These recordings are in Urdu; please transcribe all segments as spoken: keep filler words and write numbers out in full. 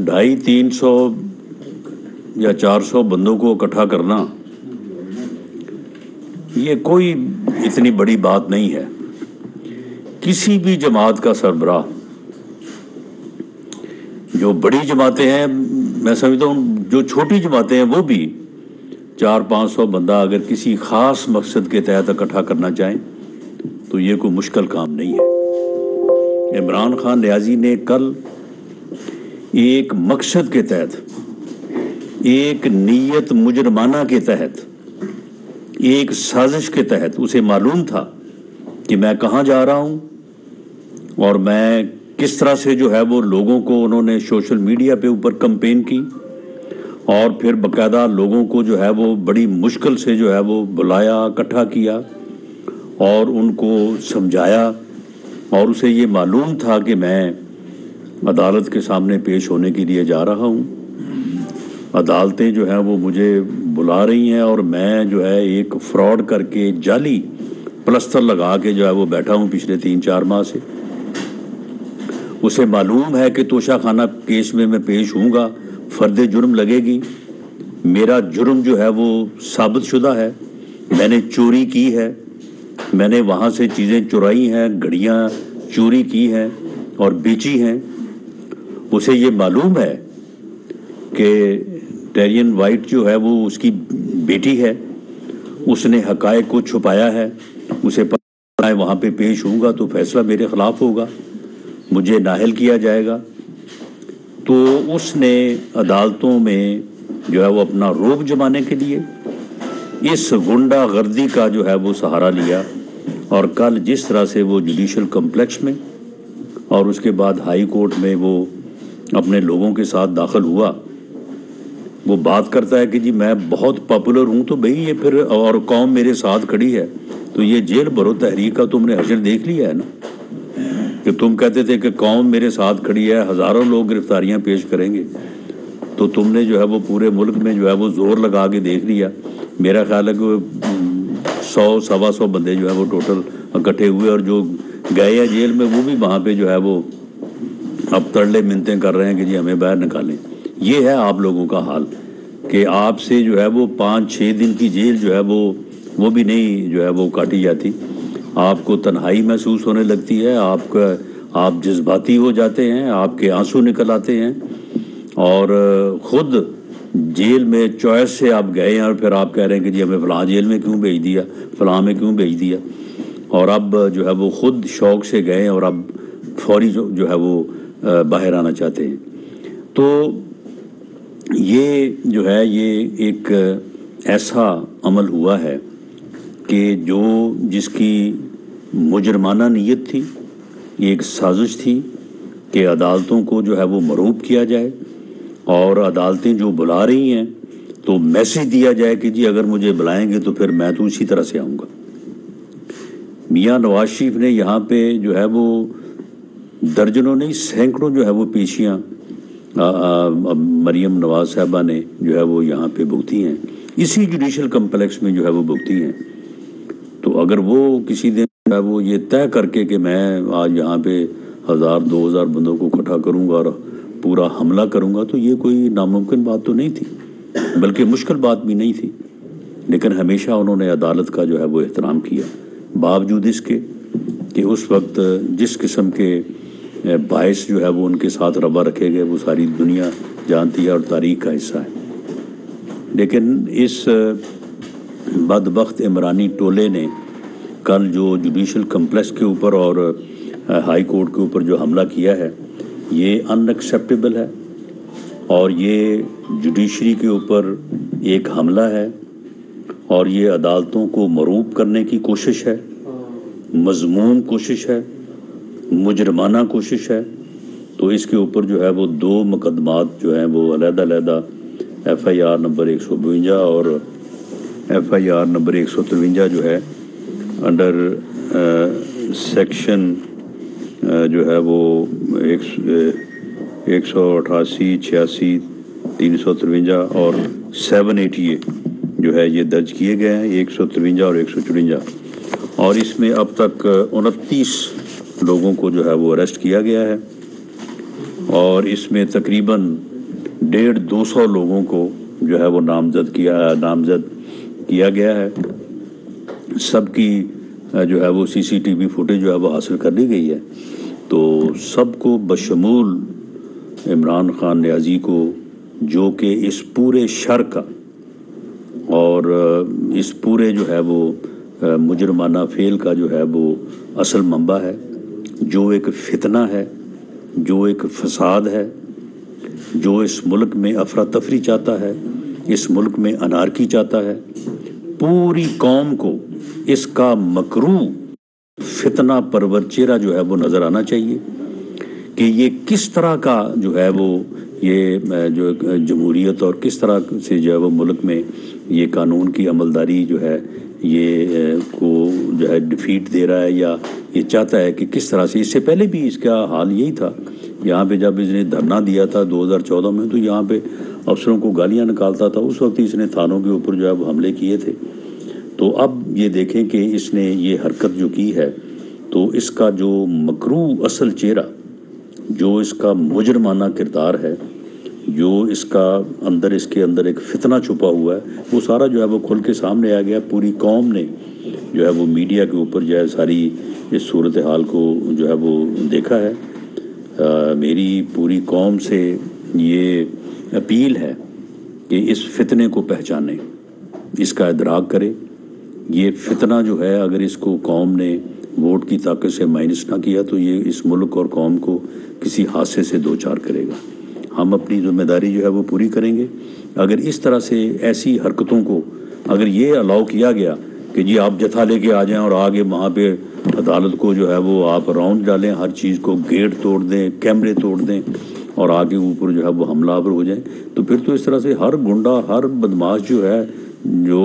ڈھائی تین سو یا چار سو بندوں کو اکٹھا کرنا یہ کوئی اتنی بڑی بات نہیں ہے. کسی بھی جماعت کا سربراہ، جو بڑی جماعتیں ہیں، میں سمجھتا ہوں جو چھوٹی جماعتیں ہیں وہ بھی چار پانچ سو بندہ اگر کسی خاص مقصد کے تحت اکٹھا کرنا چاہیں تو یہ کوئی مشکل کام نہیں ہے. عمران خان نیازی نے کل ایک مقصد کے تحت، ایک نیت مجرمانہ کے تحت، ایک سازش کے تحت، اسے معلوم تھا کہ میں کہاں جا رہا ہوں اور میں کس طرح سے جو ہے وہ لوگوں کو انہوں نے سوشل میڈیا پہ اوپر کمپین کی اور پھر باقاعدہ لوگوں کو جو ہے وہ بڑی مشکل سے جو ہے وہ بلایا، اکٹھا کیا اور ان کو سمجھایا، اور اسے یہ معلوم تھا کہ میں عدالت کے سامنے پیش ہونے کے لیے جا رہا ہوں. عدالتیں جو ہیں وہ مجھے بلا رہی ہیں اور میں جو ہے ایک فراڈ کر کے جعلی پلستر لگا کے جو ہے وہ بیٹھا ہوں پچھلے تین چار ماہ سے. اسے معلوم ہے کہ توشہ خانہ کیس میں میں پیش ہوں گا، فرد جرم لگے گی، میرا جرم جو ہے وہ ثابت شدہ ہے، میں نے چوری کی ہے، میں نے وہاں سے چیزیں چرائی ہیں، گھڑیاں چوری کی ہیں اور بیچی ہیں. اسے یہ معلوم ہے کہ ڈیرین وائٹ جو ہے وہ اس کی بیٹی ہے، اس نے حقائق کو چھپایا ہے، اسے پتہ ہے وہاں پہ پیش ہوں گا تو فیصلہ میرے خلاف ہوگا، مجھے نااہل کیا جائے گا. تو اس نے عدالتوں میں جو ہے وہ اپنا روب جمانے کے لیے اس غنڈہ گردی کا جو ہے وہ سہارا لیا، اور کل جس طرح سے وہ جوڈیشل کمپلیکس میں اور اس کے بعد ہائی کورٹ میں وہ اپنے لوگوں کے ساتھ داخل ہوا، وہ بات کرتا ہے کہ جی میں بہت پاپولر ہوں، تو بھئی یہ پھر اور قوم میرے ساتھ کھڑی ہے، تو یہ جیل بھرو تحریک کا تم نے حشر دیکھ لیا ہے نا، کہ تم کہتے تھے کہ قوم میرے ساتھ کھڑی ہے، ہزاروں لوگ گرفتاریاں پیش کریں گے، تو تم نے جو ہے وہ پورے ملک میں جو ہے وہ زور لگا کے دیکھ لیا. میرا خیال ہے کہ سو سوا سو بندے جو ہے وہ ٹوٹل اکٹھے ہوئے، اور جو گئے ہیں جیل میں وہ بھی وہاں پہ جو ہے وہ اب تڑلے منتیں کر رہے ہیں کہ جی ہمیں باہر نکالیں. یہ ہے آپ لوگوں کا حال کہ آپ سے جو ہے وہ پانچ چھ دن کی جیل جو ہے وہ وہ بھی نہیں جو ہے وہ کاٹی جاتی. آپ کو تنہائی محسوس ہونے لگتی ہے، آپ کا آپ جذباتی ہو جاتے ہیں، آپ کے آنسو نکل آتے ہیں، اور خود جیل میں چوائس سے آپ گئے ہیں اور پھر آپ کہہ رہے ہیں کہ جی ہمیں فلاں جیل میں کیوں بھیج دیا، فلاں میں کیوں بھیج دیا، اور اب جو ہے وہ خود شوق سے گئے اور اب فوری جو ہے وہ باہر آنا چاہتے ہیں. تو یہ جو ہے یہ ایک ایسا عمل ہوا ہے کہ جو جس کی مجرمانہ نیت تھی، ایک سازش تھی کہ عدالتوں کو جو ہے وہ مرعوب کیا جائے، اور عدالتیں جو بلا رہی ہیں تو میسج دیا جائے کہ جی اگر مجھے بلائیں گے تو پھر میں تو اسی طرح سے آؤں گا. میاں نواز شریف نے یہاں پہ جو ہے وہ درجنوں نہیں سینکڑوں جو ہے وہ پیشیاں مریم نواز صاحبہ نے جو ہے وہ یہاں پہ بھگتی ہیں، اسی جوڈیشل کمپلیکس میں جو ہے وہ بھگتی ہیں. تو اگر وہ کسی دن جو ہے وہ یہ طے کر کے کہ میں آج یہاں پہ ہزار دو ہزار بندوں کو اکٹھا کروں گا اور پورا حملہ کروں گا، تو یہ کوئی ناممکن بات تو نہیں تھی، بلکہ مشکل بات بھی نہیں تھی. لیکن ہمیشہ انہوں نے عدالت کا جو ہے وہ احترام کیا، باوجود اس کے کہ اس وقت جس قسم کے باعث جو ہے وہ ان کے ساتھ روا رکھے گئے وہ ساری دنیا جانتی ہے اور تاریخ کا حصہ ہے. لیکن اس بدبخت عمرانی ٹولے نے کل جو جوڈیشل کمپلیکس کے اوپر اور ہائی کورٹ کے اوپر جو حملہ کیا ہے، یہ ان ایکسیپٹیبل ہے، اور یہ جوڈیشری کے اوپر ایک حملہ ہے، اور یہ عدالتوں کو مرعوب کرنے کی کوشش ہے، مذموم کوشش ہے، مجرمانہ کوشش ہے. تو اس کے اوپر جو ہے وہ دو مقدمات جو ہیں وہ علیحدہ علیحدہ ایف آئی آر نمبر ایک سو بونجا اور ایف آئی آر نمبر ایک سو ترونجا جو ہے انڈر سیکشن جو ہے وہ ایک سو اٹھاسی چھیاسی تین سو ترونجا اور سیون ایٹی اے جو ہے یہ درج کیے گئے ہیں، ایک سو ترونجا اور ایک سو چورنجا. اور اس میں اب تک انتیس لوگوں کو جو ہے وہ اریسٹ کیا گیا ہے، اور اس میں تقریباً ڈیڑھ دو سو لوگوں کو جو ہے وہ نامزد کیا نامزد کیا گیا ہے. سب کی جو ہے وہ سی سی ٹی وی فوٹیج جو ہے وہ حاصل کر لی گئی ہے. تو سب کو بشمول عمران خان نیازی کو، جو کہ اس پورے شر کا اور اس پورے جو ہے وہ مجرمانہ فعل کا جو ہے وہ اصل منبع ہے، جو ایک فتنہ ہے، جو ایک فساد ہے، جو اس ملک میں افراتفری چاہتا ہے، اس ملک میں انارکی چاہتا ہے. پوری قوم کو اس کا مکروہ فتنہ پرور چہرہ جو ہے وہ نظر آنا چاہیے کہ یہ کس طرح کا جو ہے وہ یہ جو جمہوریت اور کس طرح سے جو ہے وہ ملک میں یہ قانون کی عملداری جو ہے یہ کو جو ہے ڈیفیٹ دے رہا ہے، یا یہ چاہتا ہے کہ کس طرح سے. اس سے پہلے بھی اس کا حال یہی تھا. یہاں پہ جب اس نے دھرنا دیا تھا دو ہزار چودہ میں، تو یہاں پہ افسروں کو گالیاں نکالتا تھا. اس وقت اس نے تھانوں کے اوپر جو ہے وہ حملے کیے تھے. تو اب یہ دیکھیں کہ اس نے یہ حرکت جو کی ہے، تو اس کا جو مکروہ اصل چہرہ، جو اس کا مجرمانہ کردار ہے، جو اس کا اندر اس کے اندر ایک فتنہ چھپا ہوا ہے، وہ سارا جو ہے وہ کھل کے سامنے آ گیا. پوری قوم نے جو ہے وہ میڈیا کے اوپر جو ہے ساری اس صورتحال کو جو ہے وہ دیکھا ہے. آ, میری پوری قوم سے یہ اپیل ہے کہ اس فتنے کو پہچانے، اس کا ادراک کرے. یہ فتنہ جو ہے اگر اس کو قوم نے ووٹ کی طاقت سے مائنس نہ کیا تو یہ اس ملک اور قوم کو کسی حادثے سے دو چار کرے گا. ہم اپنی ذمہ داری جو ہے وہ پوری کریں گے. اگر اس طرح سے ایسی حرکتوں کو اگر یہ الاؤ کیا گیا کہ جی آپ جتھا لے کے آ جائیں اور آگے وہاں پہ عدالت کو جو ہے وہ آپ راؤنڈ ڈالیں، ہر چیز کو گیٹ توڑ دیں، کیمرے توڑ دیں اور آگے اوپر جو ہے وہ حملہ آور ہو جائیں، تو پھر تو اس طرح سے ہر گنڈا، ہر بدماش جو ہے، جو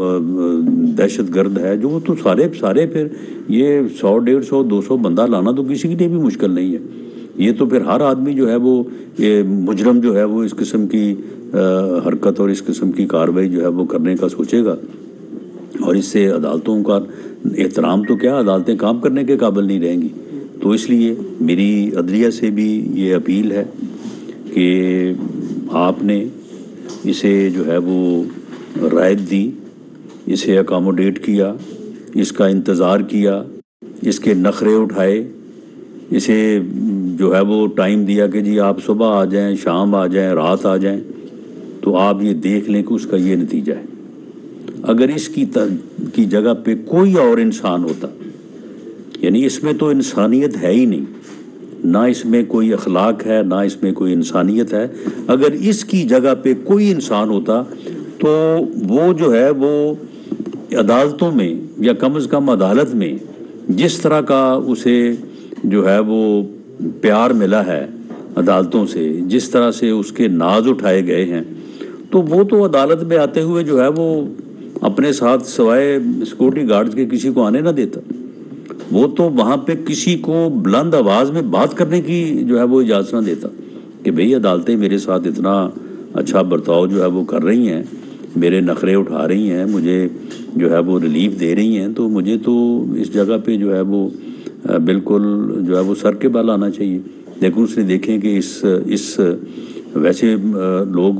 دہشت گرد ہے، جو تو سارے سارے پھر یہ سو ڈیڑھ سو دو سو بندہ لانا تو کسی کے لیے بھی مشکل نہیں ہے. یہ تو پھر ہر آدمی جو ہے وہ یہ مجرم جو ہے وہ اس قسم کی حرکت اور اس قسم کی کارروائی جو ہے وہ کرنے کا سوچے گا. اور اس سے عدالتوں کا احترام تو کیا، عدالتیں کام کرنے کے قابل نہیں رہیں گی. تو اس لیے میری عدلیہ سے بھی یہ اپیل ہے کہ آپ نے اسے جو ہے وہ رعایت دی، اسے اکاموڈیٹ کیا، اس کا انتظار کیا، اس کے نخرے اٹھائے، اسے جو ہے وہ ٹائم دیا کہ جی آپ صبح آ جائیں، شام آ جائیں، رات آ جائیں، تو آپ یہ دیکھ لیں کہ اس کا یہ نتیجہ ہے. اگر اس کی کی جگہ پہ کوئی اور انسان ہوتا، یعنی اس میں تو انسانیت ہے ہی نہیں، نہ اس میں کوئی اخلاق ہے، نہ اس میں کوئی انسانیت ہے. اگر اس کی جگہ پہ کوئی انسان ہوتا تو وہ جو ہے وہ عدالتوں میں یا کم از کم عدالت میں جس طرح کا اسے جو ہے وہ پیار ملا ہے عدالتوں سے، جس طرح سے اس کے ناز اٹھائے گئے ہیں، تو وہ تو عدالت میں آتے ہوئے جو ہے وہ اپنے ساتھ سوائے سیکورٹی گارڈز کے کسی کو آنے نہ دیتا. وہ تو وہاں پہ کسی کو بلند آواز میں بات کرنے کی جو ہے وہ اجازت نہ دیتا کہ بھئی عدالتیں میرے ساتھ اتنا اچھا برتاؤ جو ہے وہ کر رہی ہیں، میرے نخرے اٹھا رہی ہیں، مجھے جو ہے وہ ریلیف دے رہی ہیں، تو مجھے تو اس جگہ پہ جو ہے وہ بالکل جو ہے وہ سر کے بال آنا چاہیے. لیکن اس نے دیکھیں کہ اس اس ویسے لوگ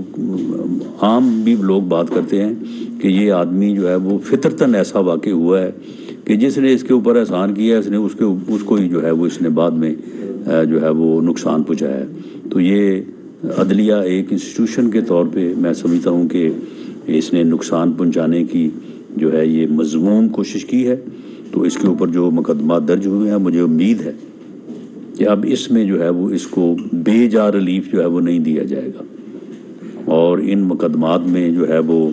عام بھی لوگ بات کرتے ہیں کہ یہ آدمی جو ہے وہ فطرتاً ایسا واقع ہوا ہے کہ جس نے اس کے اوپر احسان کیا ہے، اس نے اس کے اس کو ہی جو ہے وہ اس نے بعد میں جو ہے وہ نقصان پہنچایا ہے. تو یہ عدلیہ ایک انسٹیٹیوشن کے طور پہ میں سمجھتا ہوں کہ اس نے نقصان پہنچانے کی جو ہے یہ مذموم کوشش کی ہے. تو اس کے اوپر جو مقدمات درج ہوئے ہیں، مجھے امید ہے کہ اب اس میں جو ہے وہ اس کو بے جا ریلیف جو ہے وہ نہیں دیا جائے گا، اور ان مقدمات میں جو ہے وہ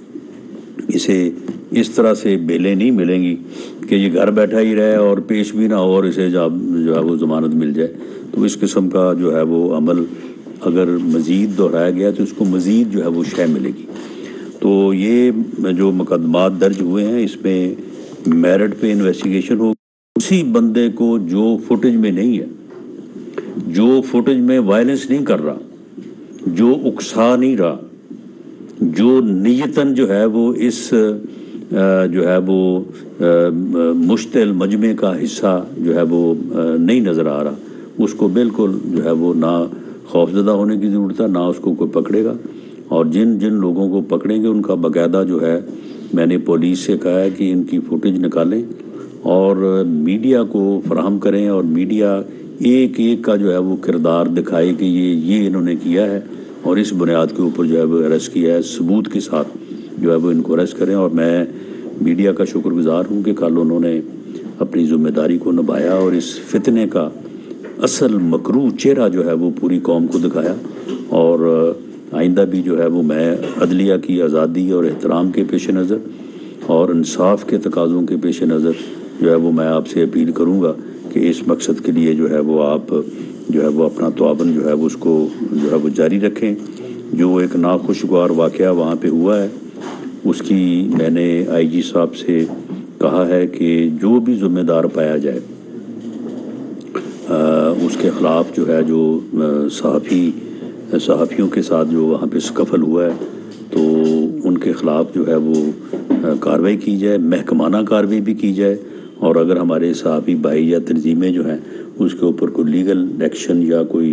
اسے اس طرح سے بیلیں نہیں ملیں گی کہ یہ گھر بیٹھا ہی رہے اور پیش بھی نہ ہو اور اسے جب جو ہے وہ ضمانت مل جائے. تو اس قسم کا جو ہے وہ عمل اگر مزید دہرایا گیا تو اس کو مزید جو ہے وہ شے ملے گی. تو یہ جو مقدمات درج ہوئے ہیں اس میں میرٹ پہ انویسٹیگیشن ہو، اسی بندے کو جو فوٹیج میں نہیں ہے، جو فوٹیج میں وائلنس نہیں کر رہا، جو اکسا نہیں رہا، جو نیتاً جو ہے وہ اس جو ہے وہ مشتعل مجمع کا حصہ جو ہے وہ نہیں نظر آ رہا، اس کو بالکل جو ہے وہ نہ خوفزدہ ہونے کی ضرورت ہے، نہ اس کو کوئی پکڑے گا. اور جن جن لوگوں کو پکڑیں گے ان کا باقاعدہ جو ہے میں نے پولیس سے کہا ہے کہ ان کی فوٹیج نکالیں اور میڈیا کو فراہم کریں، اور میڈیا ایک ایک کا جو ہے وہ کردار دکھائے کہ یہ یہ انہوں نے کیا ہے، اور اس بنیاد کے اوپر جو ہے وہ اریسٹ کیا ہے، ثبوت کے ساتھ جو ہے وہ ان کو اریسٹ کریں. اور میں میڈیا کا شکر گزار ہوں کہ کل انہوں نے اپنی ذمہ داری کو نبھایا اور اس فتنے کا اصل مکروہ چہرہ جو ہے وہ پوری قوم کو دکھایا. اور آئندہ بھی جو ہے وہ میں عدلیہ کی آزادی اور احترام کے پیش نظر اور انصاف کے تقاضوں کے پیش نظر جو ہے وہ میں آپ سے اپیل کروں گا کہ اس مقصد کے لیے جو ہے وہ آپ جو ہے وہ اپنا تعاون جو ہے وہ اس کو جو ہے وہ جاری رکھیں. جو ایک ناخوشگوار واقعہ وہاں پہ ہوا ہے اس کی میں نے آئی جی صاحب سے کہا ہے کہ جو بھی ذمہ دار پایا جائے اس کے خلاف جو ہے جو صحافی صحافیوں کے ساتھ جو وہاں پہ سکفل ہوا ہے تو ان کے خلاف جو ہے وہ کارروائی کی جائے، محکمانہ کارروائی بھی کی جائے. اور اگر ہمارے صحافی بھائی یا تنظیمیں جو ہیں اس کے اوپر کوئی لیگل ایکشن یا کوئی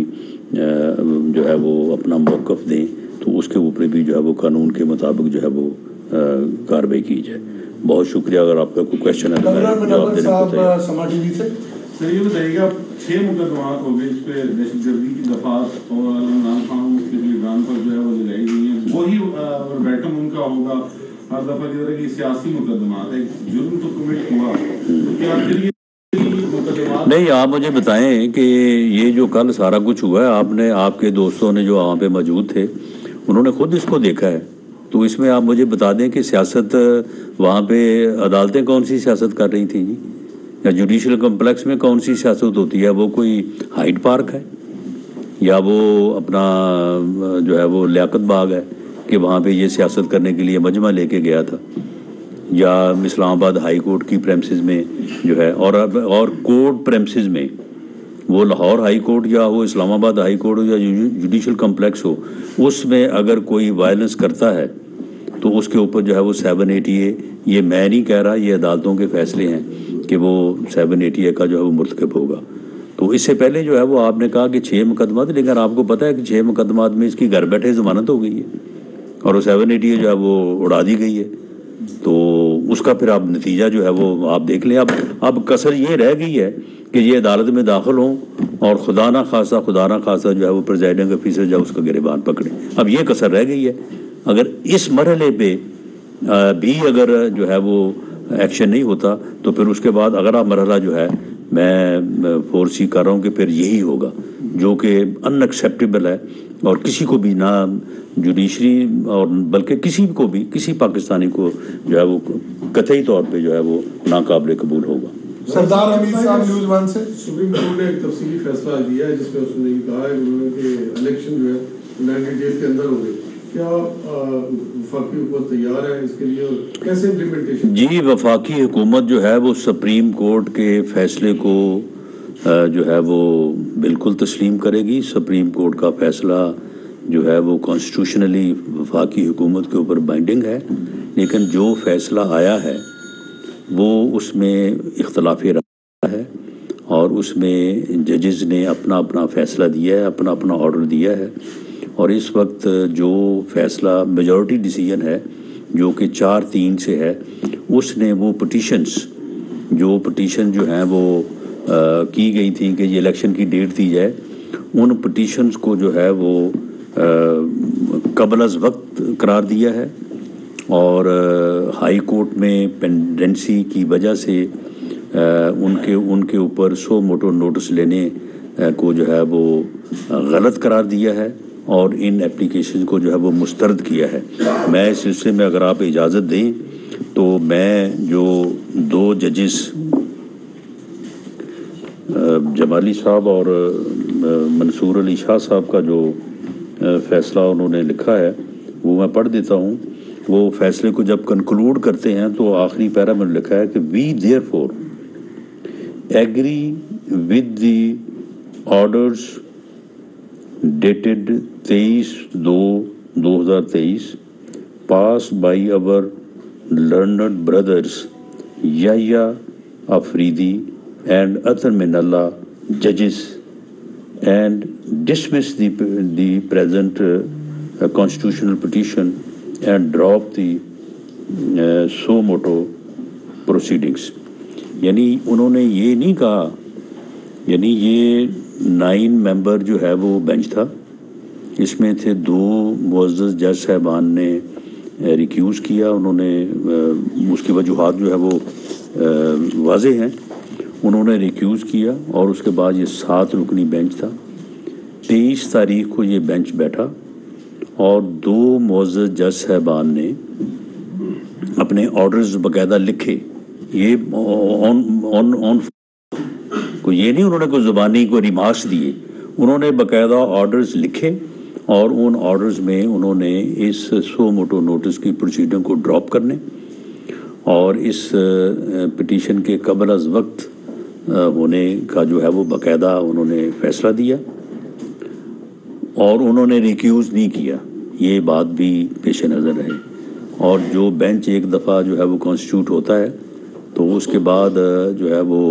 جو ہے وہ اپنا موقف دیں تو اس کے اوپر بھی جو ہے وہ قانون کے مطابق جو ہے وہ کارروائی کی جائے. بہت شکریہ. اگر آپ کا کوئی کویشچن ہے تو میں جواب دینے کو تیار. سر یہ بتائیے گا چھ مقدمات ہو گئے اس پہ دہشت گردی کی دفعات اور عمران خان کے لیڈران پر جو ہے وہ لگائی گئی ہیں، وہی وربیٹم ان کا ہوگا ہر دفعہ کی طرح کی سیاسی مقدمات ہے. جرم تو کمٹ ہوا تو کیا پھر یہ مقدمات نہیں؟ آپ مجھے بتائیں کہ یہ جو کل سارا کچھ ہوا ہے آپ نے آپ کے دوستوں نے جو وہاں پہ موجود تھے انہوں نے خود اس کو دیکھا ہے، تو اس میں آپ مجھے بتا دیں کہ سیاست وہاں پہ عدالتیں کون سی سیاست کر رہی تھیں جی؟ یا جوڈیشل کمپلیکس میں کون سی سیاست ہوتی ہے؟ وہ کوئی ہائیڈ پارک ہے یا وہ اپنا جو ہے وہ لیاقت باغ ہے کہ وہاں پہ یہ سیاست کرنے کے لیے مجمع لے کے گیا تھا؟ یا اسلام آباد ہائی کورٹ کی پریمسز میں جو ہے اور اور کورٹ پریمسز میں وہ لاہور ہائی کورٹ یا وہ اسلام آباد ہائی کورٹ ہو یا جوڈیشل کمپلیکس ہو، اس میں اگر کوئی وائلنس کرتا ہے تو اس کے اوپر جو ہے وہ سیون ایٹی اے، یہ میں نہیں کہہ رہا، یہ عدالتوں کے فیصلے ہیں کہ وہ سیون ایٹی اے کا جو ہے وہ مرتکب ہوگا. تو اس سے پہلے جو ہے وہ آپ نے کہا کہ چھ مقدمات، لیکن آپ کو پتہ ہے کہ چھ مقدمات میں اس کی گھر بیٹھے ضمانت ہو گئی ہے اور وہ سیون ایٹی اے جو ہے وہ اڑا دی گئی ہے. تو اس کا پھر آپ نتیجہ جو ہے وہ آپ دیکھ لیں. اب اب کسر یہ رہ گئی ہے کہ یہ عدالت میں داخل ہوں اور خدا نہ خواستہ خدا نہ خواستہ جو ہے وہ پریزائڈنگ آفیسر جو ہے اس کا گریبان پکڑے. اب یہ کسر رہ گئی ہے. اگر اس مرحلے پہ بھی اگر جو ہے وہ ایکشن نہیں ہوتا تو پھر اس کے بعد اگلا مرحلہ جو ہے میں فورسی کر رہا ہوں کہ پھر یہی ہوگا جو کہ ان ایکسیپٹیبل ہے اور کسی کو بھی نہ جوڈیشری اور بلکہ کسی کو بھی کسی پاکستانی کو جو ہے وہ قطعی طور پہ جو ہے وہ ناقابل قبول ہوگا. سردار حمید صاحب نیوز ون سے سپریم کورٹ نے ایک تفصیلی فیصلہ دیا ہے جس میں اس نے یہ کہا ہے کہ الیکشن جو ہے نائنٹی ڈیز کے اندر ہوگی. کیا وفاقی حکومت تیار ہے اس کے لیے اور کیسے امپلیمنٹیشن؟ جی وفاقی حکومت جو ہے وہ سپریم کورٹ کے فیصلے کو جو ہے وہ بالکل تسلیم کرے گی. سپریم کورٹ کا فیصلہ جو ہے وہ کانسٹیٹیوشنلی وفاقی حکومت کے اوپر بائنڈنگ ہے، لیکن جو فیصلہ آیا ہے وہ اس میں اختلافی رائے ہے اور اس میں ججز نے اپنا اپنا فیصلہ دیا ہے، اپنا اپنا آرڈر دیا ہے. اور اس وقت جو فیصلہ میجورٹی ڈیسیجن ہے جو کہ چار تین سے ہے، اس نے وہ پٹیشنز جو پٹیشن جو ہیں وہ آ, کی گئی تھیں کہ یہ الیکشن کی ڈیٹ دی جائے، ان پٹیشنز کو جو ہے وہ آ, قبل از وقت قرار دیا ہے. اور ہائی کورٹ میں پینڈنسی کی وجہ سے آ, ان کے ان کے اوپر سو موٹو نوٹس لینے آ, کو جو ہے وہ غلط قرار دیا ہے اور ان اپلیکیشن کو جو ہے وہ مسترد کیا ہے. میں اس سلسلے میں اگر آپ اجازت دیں تو میں جو دو ججز جمالی صاحب اور منصور علی شاہ صاحب کا جو فیصلہ انہوں نے لکھا ہے وہ میں پڑھ دیتا ہوں. وہ فیصلے کو جب کنکلوڈ کرتے ہیں تو آخری پیرا میں نے لکھا ہے کہ we therefore agree with the orders dated تیئیس دو دو ہزار تیئیس پاس by our learned brothers Yahya Afridi and other Manala judges and dismiss the the present uh, uh, constitutional petition and drop the uh, suo motu proceedings. یعنی انہوں نے یہ نہیں کہا، یعنی یہ نائن ممبر جو ہے وہ بینچ تھا، اس میں تھے دو معزز جج صاحبان نے ریکیوز کیا، انہوں نے اس کی وجوہات جو ہے وہ واضح ہیں، انہوں نے ریکیوز کیا، اور اس کے بعد یہ سات رکنی بینچ تھا۔ تیئیس تاریخ کو یہ بینچ بیٹھا اور دو معزز جج صاحبان نے اپنے آرڈرز باقاعدہ لکھے، یہ آن آن آن کو یہ نہیں انہوں نے کوئی زبانی کو ریمارکس دیے، انہوں نے باقاعدہ آرڈرز لکھے، اور ان آرڈرز میں انہوں نے اس سو موٹو نوٹس کی پروسیڈنگ کو ڈراپ کرنے اور اس پٹیشن کے قبل از وقت ہونے کا جو ہے وہ باقاعدہ انہوں نے فیصلہ دیا، اور انہوں نے ریکیوز نہیں کیا، یہ بات بھی پیش نظر رہے۔ اور جو بینچ ایک دفعہ جو ہے وہ کانسٹیٹیوٹ ہوتا ہے تو اس کے بعد جو ہے وہ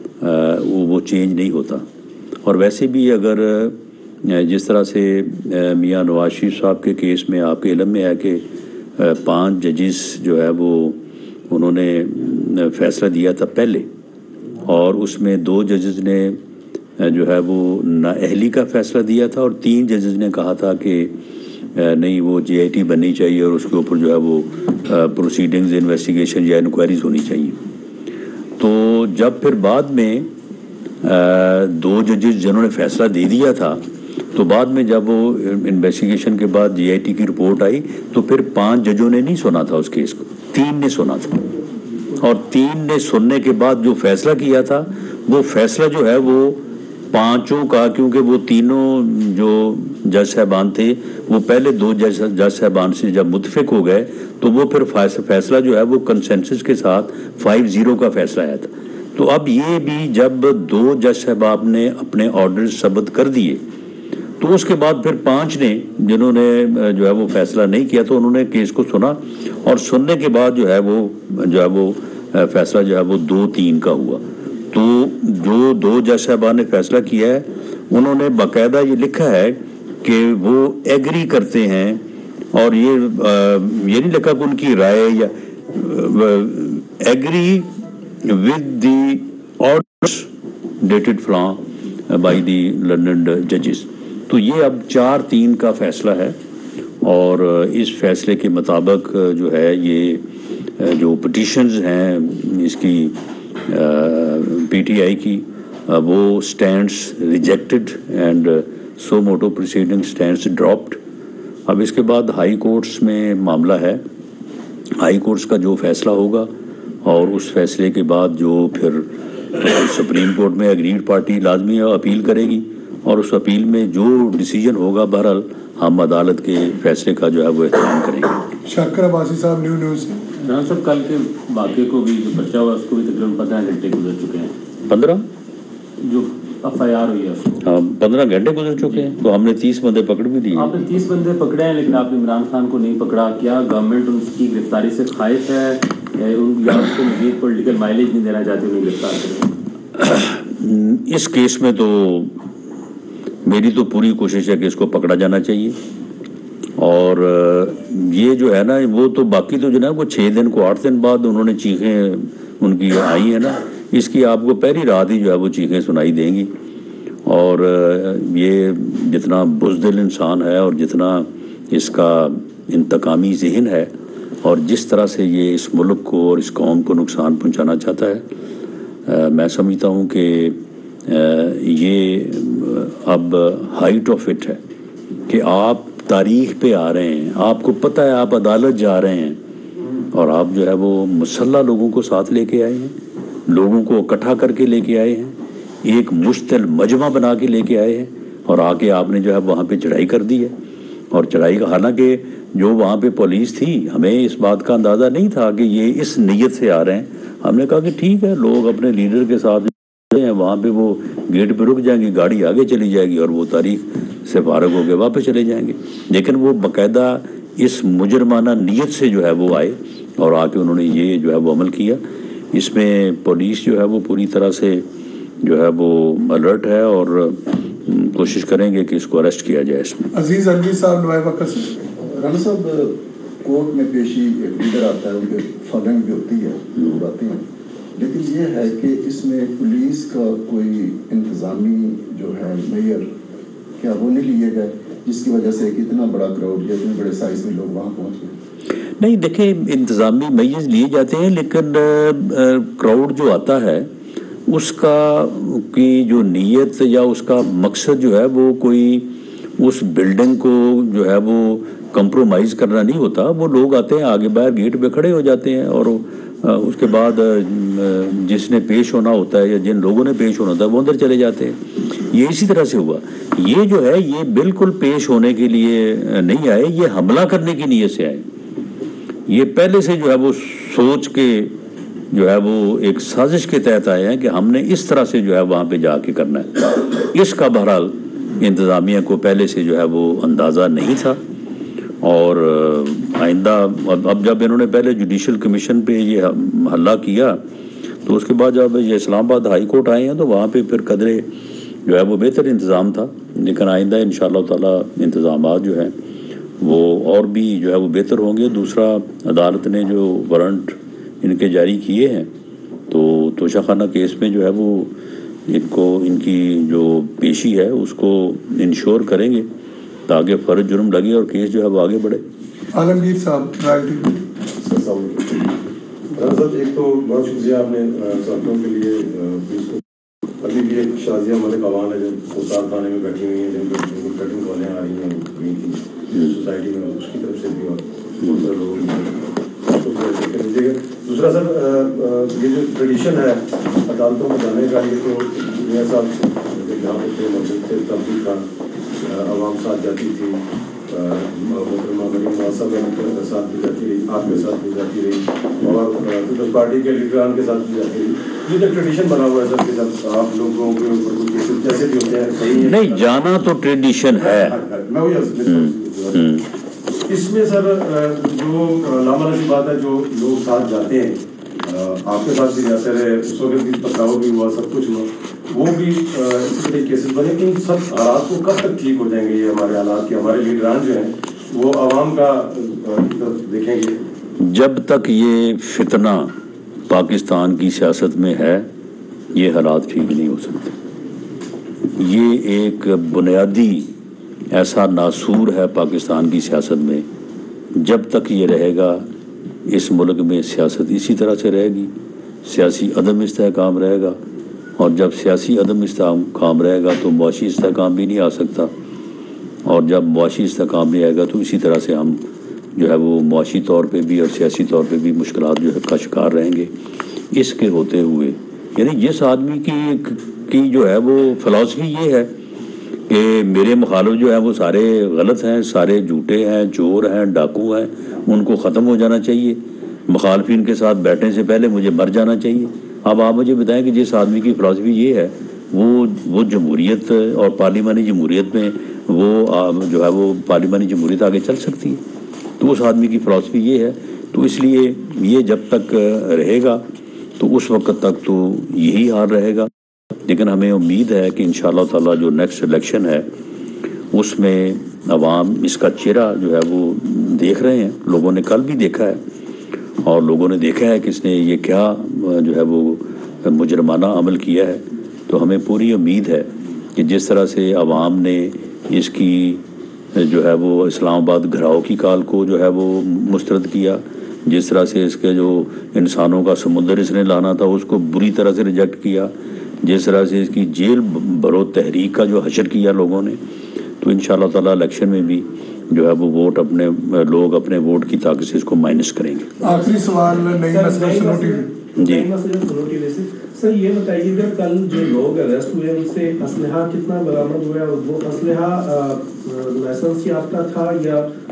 وہ چینج نہیں ہوتا۔ اور ویسے بھی اگر جس طرح سے میاں نواز شریف صاحب کے کیس میں آپ کے علم میں ہے کہ پانچ ججز جو ہے وہ انہوں نے فیصلہ دیا تھا پہلے، اور اس میں دو ججز نے جو ہے وہ نااہلی کا فیصلہ دیا تھا، اور تین ججز نے کہا تھا کہ نہیں وہ جے آئی ٹی بننی چاہیے اور اس کے اوپر جو ہے وہ پروسیڈنگز انویسٹیگیشن یا انکوائریز ہونی چاہیے۔ تو جب پھر بعد میں دو ججز جنہوں نے فیصلہ دے دیا تھا، تو بعد میں جب وہ انویسٹیگیشن کے بعد جے آئی ٹی کی رپورٹ آئی تو پھر پانچ ججوں نے نہیں سنا تھا اس کیس کو، تین نے سنا تھا، اور تین نے سننے کے بعد جو فیصلہ کیا تھا وہ فیصلہ جو ہے وہ پانچوں کا، کیونکہ وہ تینوں جو جج صاحبان تھے وہ پہلے دو جج جج صاحبان سے جب متفق ہو گئے تو وہ پھر فیصلہ جو ہے وہ کنسنسس کے ساتھ فائیو زیرو کا فیصلہ آیا تھا۔ تو اب یہ بھی جب دو جج صاحبان نے اپنے آرڈر ثبت کر دیے تو اس کے بعد پھر پانچ نے جنہوں نے جو ہے وہ فیصلہ نہیں کیا تو انہوں نے کیس کو سنا، اور سننے کے بعد جو ہے وہ جو ہے وہ فیصلہ جو ہے وہ دو تین کا ہوا۔ تو جو دو جج صاحبان نے فیصلہ کیا ہے انہوں نے باقاعدہ یہ لکھا ہے کہ وہ ایگری کرتے ہیں، اور یہ یہ نہیں لکھا کہ ان کی رائے، یا agree with the orders dated from by the learned ججز۔ تو یہ اب چار تین کا فیصلہ ہے، اور اس فیصلے کے مطابق جو ہے یہ جو پٹیشنز ہیں اس کی پی ٹی آئی کی وہ stands rejected and suo motu proceeding stands dropped. اب اس کے بعد ہائی کورٹس میں معاملہ ہے، ہائی کورٹس کا جو فیصلہ ہوگا اور اس فیصلے کے بعد جو پھر سپریم کورٹ میں اگریڈ پارٹی لازمی اپیل کرے گی، اور اس اپیل میں جو ڈیسیجن ہوگا بہرحال ہم عدالت کے فیصلے کا جو ہے وہ احترام کریں گے۔ شاکر عباسی صاحب نیو نیوز سے جناب صاحب کل کے واقعے کو بھی جو پرچہ ہوا اس کو بھی تقریباً پندرہ گھنٹے گزر چکے ہیں، پندرہ جو ایف آئی آر ہوئی ہے اس کو ہاں پندرہ گھنٹے گزر چکے ہیں، تو ہم نے تیس بندے پکڑ بھی دیے۔ آپ نے تیس بندے پکڑے ہیں لیکن آپ نے عمران خان کو نہیں پکڑا، کیا گورنمنٹ ان کی گرفتاری سے خائف ہے یا اس کو مزید پولیٹیکل مائلیج نہیں دینا چاہتے انہیں گرفتار کریں؟ اس کیس میں تو میری تو پوری کوشش ہے کہ اس کو پکڑا جانا چاہیے، اور یہ جو ہے نا وہ تو باقی تو جو ہے وہ چھ دن کو آٹھ دن بعد انہوں نے چیخیں ان کی آئی ہیں نا، اس کی آپ کو پہلی رات ہی جو ہے وہ چیخیں سنائی دیں گی۔ اور یہ جتنا بزدل انسان ہے اور جتنا اس کا انتقامی ذہن ہے اور جس طرح سے یہ اس ملک کو اور اس قوم کو نقصان پہنچانا چاہتا ہے، میں سمجھتا ہوں کہ یہ اب ہائٹ آف اٹ ہے کہ آپ تاریخ پہ آ رہے ہیں، آپ کو پتہ ہے آپ عدالت جا رہے ہیں، اور آپ جو ہے وہ مسلح لوگوں کو ساتھ لے کے آئے ہیں، لوگوں کو اکٹھا کر کے لے کے آئے ہیں، ایک مشتعل مجمع بنا کے لے کے آئے ہیں، اور آ کے آپ نے جو ہے وہاں پہ چڑھائی کر دی ہے۔ اور چڑھائی کا حالانکہ جو وہاں پہ پولیس تھی ہمیں اس بات کا اندازہ نہیں تھا کہ یہ اس نیت سے آ رہے ہیں، ہم نے کہا کہ ٹھیک ہے لوگ اپنے لیڈر کے ساتھ ہیں، وہاں پہ وہ گیٹ پہ رک جائیں گے، گاڑی آگے چلی جائے گی اور وہ تاریخ سے فارغ ہو کے واپس چلے جائیں گے، لیکن وہ باقاعدہ اس مجرمانہ نیت سے جو ہے وہ آئے اور آ کے انہوں نے یہ جو ہے وہ عمل کیا۔ اس میں پولیس جو ہے وہ پوری طرح سے جو ہے وہ الرٹ ہے، اور کوشش کریں گے کہ اس کو اریسٹ کیا جائے. اس میں عزیز الوی صاحب نوائے بکر سے. رانا صاحب کورٹ میں پیشی ایک لیڈر آتا ہے, ان کے فالوئنگ بھی ہوتی ہے, لوگ آتے ہیں, لیکن یہ ہے کہ اس میں پولیس کا کوئی انتظامی جو ہے میئر کیا وہ نہیں لیے گئے, جس کی وجہ سے کہ اتنا بڑا کراؤڈ یا اتنے بڑے سائز میں لوگ وہاں پہنچ گئے؟ نہیں دیکھیں, انتظامی میز لیے جاتے ہیں, لیکن کراؤڈ جو آتا ہے اس کا کی جو نیت یا اس کا مقصد جو ہے وہ کوئی اس بلڈنگ کو جو ہے وہ کمپرومائز کرنا نہیں ہوتا. وہ لوگ آتے ہیں آگے باہر گیٹ پہ کھڑے ہو جاتے ہیں, اور اس کے بعد جس نے پیش ہونا ہوتا ہے یا جن لوگوں نے پیش ہونا ہوتا ہے وہ اندر چلے جاتے ہیں. یہ اسی طرح سے ہوا. یہ جو ہے یہ بالکل پیش ہونے کے لیے نہیں آئے, یہ حملہ کرنے کی نیت سے آئے. یہ پہلے سے جو ہے وہ سوچ کے جو ہے وہ ایک سازش کے تحت آئے ہیں کہ ہم نے اس طرح سے جو ہے وہاں پہ جا کے کرنا ہے. اس کا بہرحال انتظامیہ کو پہلے سے جو ہے وہ اندازہ نہیں تھا, اور آئندہ اب جب انہوں نے پہلے جوڈیشل کمیشن پہ یہ حلہ کیا تو اس کے بعد جب یہ اسلام آباد ہائی کورٹ آئے ہیں تو وہاں پہ پھر قدرے جو ہے وہ بہتر انتظام تھا. لیکن آئندہ انشاءاللہ تعالی انتظامات جو ہیں وہ اور بھی جو ہے وہ بہتر ہوں گے. دوسرا, عدالت نے جو وارنٹ ان کے جاری کیے ہیں تو توشہ خانہ کیس میں جو ہے وہ ان کو ان کی جو پیشی ہے اس کو انشور کریں گے تاکہ فرض جرم لگے اور کیس جو ہے وہ آگے بڑھے. عالمگیر صاحب صاحب ایک تو بہت شکریہ آپ نے صحافیوں کے لیے. ابھی بھی ایک شازیہ ملک عوان ہے جو کوسار تھانے میں بیٹھی ہوئی ہیں, جن کو کٹنگ کالیں آ رہی ہیں سوسائٹی میں, اس کی طرف سے بھی اور بہت سارے لوگ دیجیے گا. دوسرا سر, یہ جو ٹریڈیشن ہے عدالتوں میں جانے کا, یہ تو میاں صاحب جہاں پہ تھے مسجد تھے تبدیل خان عوام ساتھ جاتی تھی, محترمہ مریم نواز صاحب کے ساتھ بھی جاتی رہی, آپ کے ساتھ بھی جاتی رہی, اور پیپلز پارٹی کے لیڈران کے ساتھ بھی جاتی رہی. یہ جو ٹریڈیشن بنا ہوا ہے سر کہ جب آپ لوگوں کے اوپر کوئی کیسز جیسے بھی ہوتے ہیں صحیح ہے نہیں جانا تو ٹریڈیشن ہے. میں وہی اس میں سر جو لامہ کی بات ہے, جو لوگ ساتھ جاتے ہیں, آپ کے ساتھ بھی جاتے رہے, اس وقت بھی پکڑاؤ بھی ہوا, سب کچھ ہوا, وہ بھی اسی طرح کیسز بنے. ان سب حالات کو کب تک ٹھیک ہو جائیں گے یہ ہمارے حالات کے, ہمارے لیڈران جو ہیں وہ عوام کا دیکھیں گے؟ جب تک یہ فتنہ پاکستان کی سیاست میں ہے یہ حالات ٹھیک نہیں ہو سکتے. یہ ایک بنیادی ایسا ناسور ہے پاکستان کی سیاست میں. جب تک یہ رہے گا اس ملک میں سیاست اسی طرح سے رہے گی, سیاسی عدم استحکام رہے گا, اور جب سیاسی عدم استحکام رہے گا تو معاشی استحکام بھی نہیں آ سکتا, اور جب معاشی استحکام نہیں آئے گا تو اسی طرح سے ہم جو ہے وہ معاشی طور پہ بھی اور سیاسی طور پہ بھی مشکلات جو ہے کا شکار رہیں گے. اس کے ہوتے ہوئے یعنی جس آدمی کی کی جو ہے وہ فلسفی یہ ہے کہ میرے مخالف جو ہیں وہ سارے غلط ہیں, سارے جھوٹے ہیں, چور ہیں, ڈاکو ہیں, ان کو ختم ہو جانا چاہیے, مخالفین کے ساتھ بیٹھنے سے پہلے مجھے مر جانا چاہیے. اب آپ مجھے بتائیں کہ جس آدمی کی فلسفی یہ ہے وہ وہ جمہوریت اور پارلیمانی جمہوریت میں وہ جو ہے وہ پارلیمانی جمہوریت آگے چل سکتی ہے؟ تو اس آدمی کی فلسفی یہ ہے. تو اس لیے یہ جب تک رہے گا تو اس وقت تک تو یہی حال رہے گا. لیکن ہمیں امید ہے کہ انشاءاللہ تعالی جو نیکسٹ الیکشن ہے اس میں عوام اس کا چہرہ جو ہے وہ دیکھ رہے ہیں. لوگوں نے کل بھی دیکھا ہے اور لوگوں نے دیکھا ہے کہ اس نے یہ کیا جو ہے وہ مجرمانہ عمل کیا ہے. تو ہمیں پوری امید ہے کہ جس طرح سے عوام نے اس کی جو ہے وہ اسلام آباد گھراؤ کی کال کو جو ہے وہ مسترد کیا, جس طرح سے اس کے جو انسانوں کا سمندر اس نے لانا تھا اس کو بری طرح سے ریجیکٹ کیا, جس طرح سے اس کی جیل بھرو تحریک کا جو حشر کیا لوگوں نے, تو انشاءاللہ تعالی الیکشن میں بھی جو ہے وہ ووٹ اپنے لوگ اپنے ووٹ کی طاقت سے اس کو مائنس کریں گے. آخری سوال نئی مسئلہ سنوٹی جی سر, یہ بتائیے گا کل جو لوگ اریسٹ ہوئے ان سے اسلحہ کتنا برآمد ہوا ہے, اور وہ اسلحہ لائسنس یافتہ تھا یا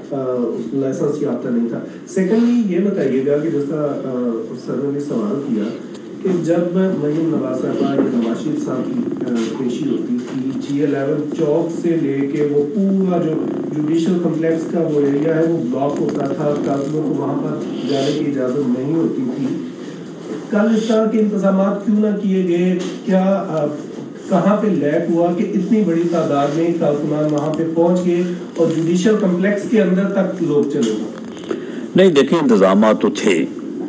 لائسنس یافتہ نہیں تھا؟ سیکنڈلی یہ بتائیے گا کہ جس طرح سر نے بھی سوال کیا کہ جب مریم نواز صاحبہ یا نواز شریف صاحب کی پیشی ہوتی تھی جی الیون چوک سے لے کے وہ پورا جو جوڈیشل کمپلیکس کا وہ ایریا ہے وہ بلاک ہوتا تھا, قاضیوں کو وہاں پر جانے کی اجازت نہیں ہوتی تھی. کل اس طرح کے انتظامات کیوں نہ کیے گئے؟ کیا کہاں پہ لیک ہوا کہ اتنی بڑی تعداد میں کارکنان وہاں پہ پہنچ گئے اور جوڈیشل کمپلیکس کے اندر تک لوگ چلے گئے؟ نہیں دیکھیں، انتظامات تو تھے،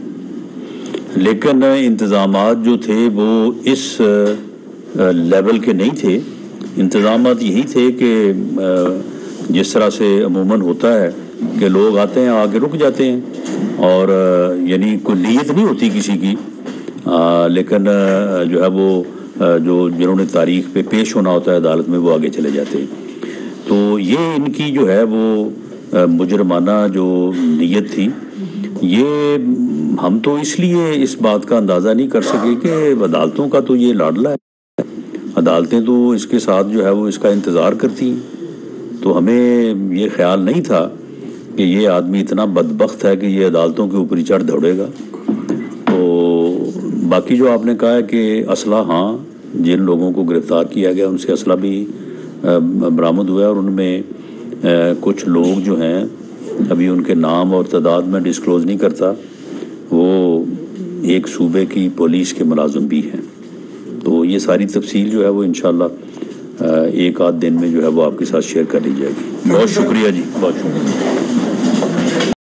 لیکن انتظامات جو تھے وہ اس لیول کے نہیں تھے۔ انتظامات یہی تھے کہ جس طرح سے عموماً ہوتا ہے کہ لوگ آتے ہیں آگے رک جاتے ہیں، اور یعنی کوئی نیت نہیں ہوتی کسی کی، لیکن جو ہے وہ جو جنہوں نے تاریخ پہ پیش ہونا ہوتا ہے عدالت میں وہ آگے چلے جاتے ہیں۔ تو یہ ان کی جو ہے وہ مجرمانہ جو نیت تھی، یہ ہم تو اس لیے اس بات کا اندازہ نہیں کر سکے کہ عدالتوں کا تو یہ لاڈلا ہے، عدالتیں تو اس کے ساتھ جو ہے وہ اس کا انتظار کرتی ہیں، تو ہمیں یہ خیال نہیں تھا کہ یہ آدمی اتنا بدبخت ہے کہ یہ عدالتوں کے اوپر چڑھ دوڑے گا۔ تو باقی جو آپ نے کہا ہے کہ اسلحہ، ہاں جن لوگوں کو گرفتار کیا گیا ان سے اسلحہ بھی برآمد ہوا ہے، اور ان میں کچھ لوگ جو ہیں ابھی ان کے نام اور تعداد میں ڈسکلوز نہیں کرتا، وہ ایک صوبے کی پولیس کے ملازم بھی ہیں۔ تو یہ ساری تفصیل جو ہے وہ انشاءاللہ ایک آدھ دن میں جو ہے وہ آپ کے ساتھ شیئر کر لی جائے گی۔ بہت شکریہ جی، بہت شکریہ۔